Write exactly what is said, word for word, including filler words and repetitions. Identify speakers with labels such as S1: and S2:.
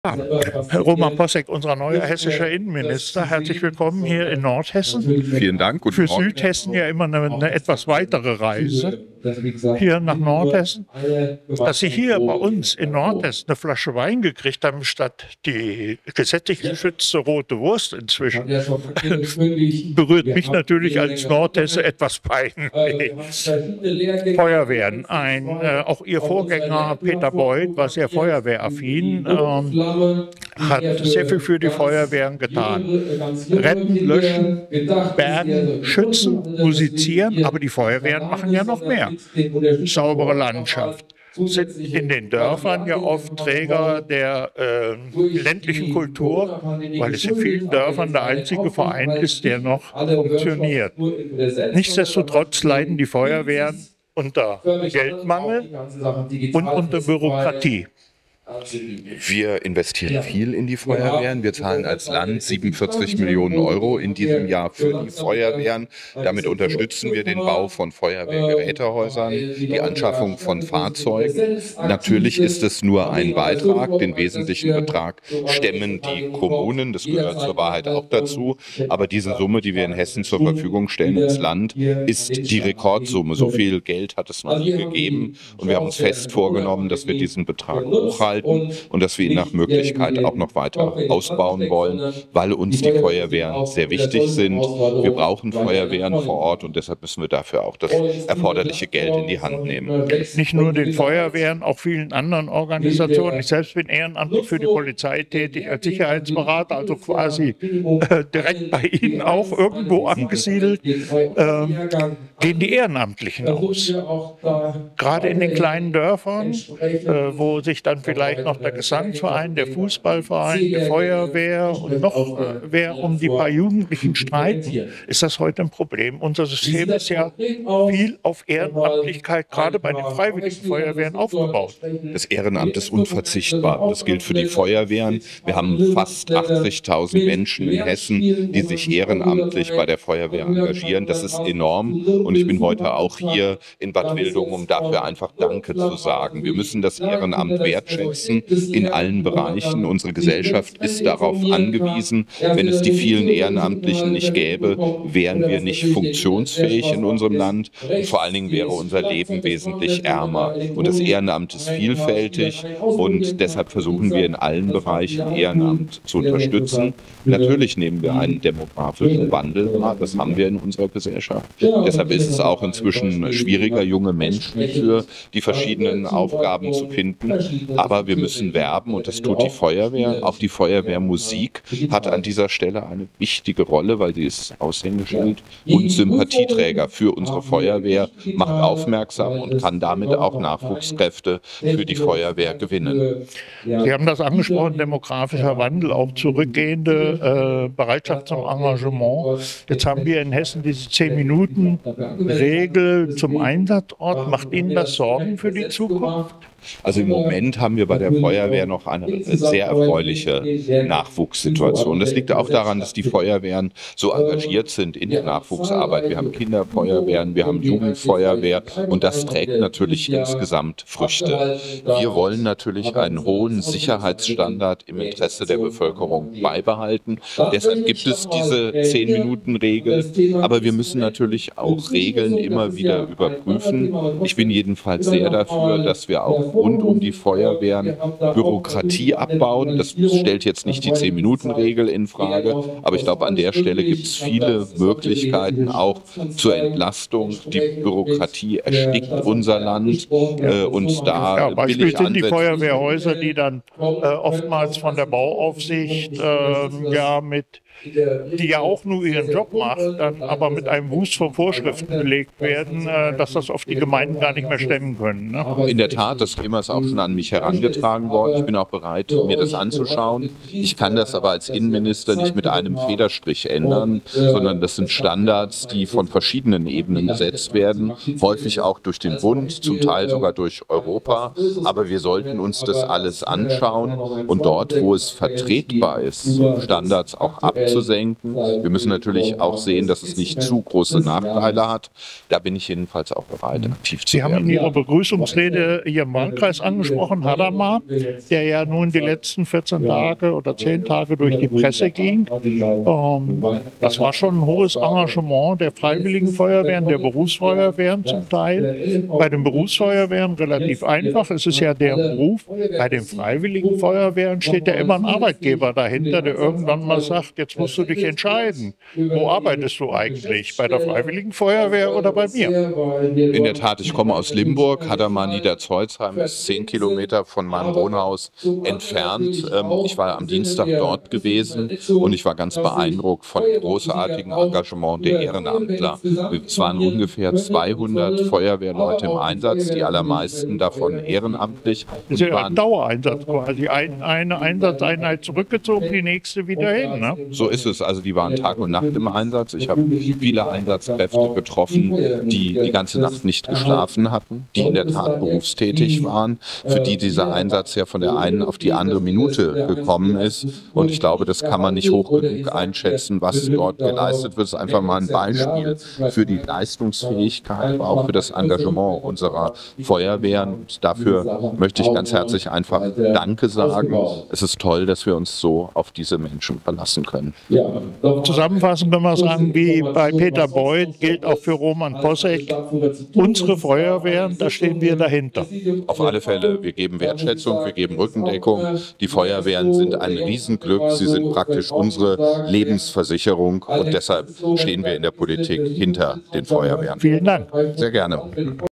S1: Ja, Herr Roman Posek, unser neuer hessischer Innenminister. Herzlich willkommen hier in Nordhessen.
S2: Vielen Dank. Guten
S1: Für
S2: Morgen.
S1: Südhessen ja immer eine, eine etwas weitere Reise hier nach Nordhessen. Dass Sie hier bei uns in Nordhessen eine Flasche Wein gekriegt haben, statt die gesetzlich geschützte rote Wurst inzwischen, berührt mich natürlich als Nordhesse etwas peinlich. Feuerwehren. Ein, äh, auch Ihr Vorgänger Peter Beuth war sehr feuerwehraffin. Ähm, hat sehr viel für die Feuerwehren getan. Retten, löschen, bergen, schützen, musizieren, aber die Feuerwehren machen ja noch mehr. Saubere Landschaft. Sind in den Dörfern ja oft Träger der äh, ländlichen Kultur, weil es in vielen Dörfern der einzige Verein ist, der noch funktioniert. Nichtsdestotrotz leiden die Feuerwehren unter Geldmangel und unter Bürokratie.
S2: Wir investieren viel in die Feuerwehren. Wir zahlen als Land siebenundvierzig Millionen Euro in diesem Jahr für die Feuerwehren. Damit unterstützen wir den Bau von Feuerwehrgerätehäusern, die Anschaffung von Fahrzeugen. Natürlich ist es nur ein Beitrag. Den wesentlichen Betrag stemmen die Kommunen. Das gehört zur Wahrheit auch dazu. Aber diese Summe, die wir in Hessen zur Verfügung stellen als Land, ist die Rekordsumme. So viel Geld hat es noch nie gegeben. Und wir haben uns fest vorgenommen, dass wir diesen Betrag hochhalten und dass wir ihn nach Möglichkeit auch noch weiter ausbauen wollen, weil uns die Feuerwehren sehr wichtig sind. Wir brauchen Feuerwehren vor Ort und deshalb müssen wir dafür auch das erforderliche Geld in die Hand nehmen.
S1: Nicht nur den Feuerwehren, auch vielen anderen Organisationen. Ich selbst bin ehrenamtlich für die Polizei tätig als Sicherheitsberater, also quasi äh, direkt bei Ihnen auch irgendwo angesiedelt. Äh, gehen die Ehrenamtlichen aus. Gerade in den kleinen Dörfern, äh, wo sich dann vielleicht noch der Gesangsverein, der Fußballverein, die Feuerwehr und noch äh, wer um die paar Jugendlichen streiten, ist das heute ein Problem. Unser System ist ja viel auf Ehrenamtlichkeit, gerade bei den freiwilligen Feuerwehren, aufgebaut.
S2: Das Ehrenamt ist unverzichtbar. Das gilt für die Feuerwehren. Wir haben fast achtzigtausend Menschen in Hessen, die sich ehrenamtlich bei der Feuerwehr engagieren. Das ist enorm. Und ich bin heute auch hier in Bad Wildungen, um dafür einfach Danke zu sagen. Wir müssen das Ehrenamt wertschätzen in allen Bereichen. Unsere Gesellschaft ist darauf angewiesen. Wenn es die vielen Ehrenamtlichen nicht gäbe, wären wir nicht funktionsfähig in unserem Land. Und vor allen Dingen wäre unser Leben wesentlich ärmer. Und das Ehrenamt ist vielfältig und deshalb versuchen wir in allen Bereichen Ehrenamt zu unterstützen. Natürlich nehmen wir einen demografischen Wandel wahr. Das haben wir in unserer Gesellschaft. Deshalb ist es auch inzwischen schwieriger, junge Menschen für die verschiedenen Aufgaben zu finden. Aber wir müssen werben und das tut die Feuerwehr. Auch die Feuerwehrmusik hat an dieser Stelle eine wichtige Rolle, weil sie ist Aushängeschild und Sympathieträger für unsere Feuerwehr, macht aufmerksam und kann damit auch Nachwuchskräfte für die Feuerwehr gewinnen.
S1: Sie haben das angesprochen, demografischer Wandel, auch zurückgehende äh, Bereitschaft zum Engagement. Jetzt haben wir in Hessen diese zehn-Minuten-Regel zum Einsatzort. Macht Ihnen das Sorgen für die Zukunft?
S2: Also im Moment haben wir bei der Feuerwehr noch eine sehr erfreuliche Nachwuchssituation. Das liegt auch daran, dass die Feuerwehren so engagiert sind in der Nachwuchsarbeit. Wir haben Kinderfeuerwehren, wir haben Jugendfeuerwehr und das trägt natürlich insgesamt Früchte. Wir wollen natürlich einen hohen Sicherheitsstandard im Interesse der Bevölkerung beibehalten. Deshalb gibt es diese zehn-Minuten-Regel, aber wir müssen natürlich auch Regeln immer wieder überprüfen. Ich bin jedenfalls sehr dafür, dass wir auch rund um die Feuerwehren Bürokratie abbauen. Das stellt jetzt nicht die zehn-Minuten-Regel in Frage, aber ich glaube, an der Stelle gibt es viele Möglichkeiten auch zur Entlastung. Die Bürokratie erstickt unser Land äh, und da
S1: ja, Beispiel
S2: billig
S1: sind die
S2: ansetzen.
S1: Feuerwehrhäuser, die dann äh, oftmals von der Bauaufsicht äh, ja mit die ja auch nur ihren Job macht, dann aber mit einem Wust von Vorschriften belegt werden, äh, dass das oft die Gemeinden gar nicht mehr stemmen können. Ne?
S2: In der Tat, das Thema ist auch schon an mich herangetragen worden. Ich bin auch bereit, mir das anzuschauen. Ich kann das aber als Innenminister nicht mit einem Federstrich ändern, sondern das sind Standards, die von verschiedenen Ebenen gesetzt werden, häufig auch durch den Bund, zum Teil sogar durch Europa. Aber wir sollten uns das alles anschauen und dort, wo es vertretbar ist, Standards auch abgeben. abzusenken. Wir müssen natürlich auch sehen, dass es nicht zu große Nachteile hat. Da bin ich jedenfalls auch bereit, aktiv zu
S1: Sie haben
S2: werden.
S1: in Ihrer Begrüßungsrede Ihren Wahlkreis angesprochen, Hadamar, der ja nun die letzten vierzehn Tage oder zehn Tage durch die Presse ging. Ähm, das war schon ein hohes Engagement der Freiwilligen Feuerwehren, der Berufsfeuerwehren zum Teil. Bei den Berufsfeuerwehren relativ einfach, es ist ja der Beruf. Bei den Freiwilligen Feuerwehren steht ja immer ein Arbeitgeber dahinter, der irgendwann mal sagt, jetzt musst du dich entscheiden. Wo arbeitest du eigentlich? Bei der Freiwilligen Feuerwehr oder bei mir?
S2: In der Tat, ich komme aus Limburg, Hadamar Niederzeuzheim ist zehn Kilometer von meinem Wohnhaus entfernt. Ich war am Dienstag dort gewesen und ich war ganz beeindruckt von dem großartigen Engagement der Ehrenamtler. Es waren ungefähr zweihundert Feuerwehrleute im Einsatz, die allermeisten davon ehrenamtlich.
S1: Das ist ja ein Dauereinsatz quasi. Ein, eine Einsatzeinheit zurückgezogen, die nächste wieder hin. Ne?
S2: So ist es. Also die waren Tag und Nacht im Einsatz. Ich habe viele Einsatzkräfte getroffen, die die ganze Nacht nicht geschlafen hatten, die in der Tat berufstätig waren, für die dieser Einsatz ja von der einen auf die andere Minute gekommen ist. Und ich glaube, das kann man nicht hoch genug einschätzen, was dort geleistet wird. Das ist einfach mal ein Beispiel für die Leistungsfähigkeit, aber auch für das Engagement unserer Feuerwehren. Und dafür möchte ich ganz herzlich einfach Danke sagen. Es ist toll, dass wir uns so auf diese Menschen verlassen können.
S1: Zusammenfassend können wir sagen, wie bei Peter Beuth gilt auch für Roman Possek, unsere Feuerwehren, da stehen wir dahinter.
S2: Auf alle Fälle, wir geben Wertschätzung, wir geben Rückendeckung. Die Feuerwehren sind ein Riesenglück, sie sind praktisch unsere Lebensversicherung und deshalb stehen wir in der Politik hinter den Feuerwehren.
S1: Vielen Dank.
S2: Sehr gerne.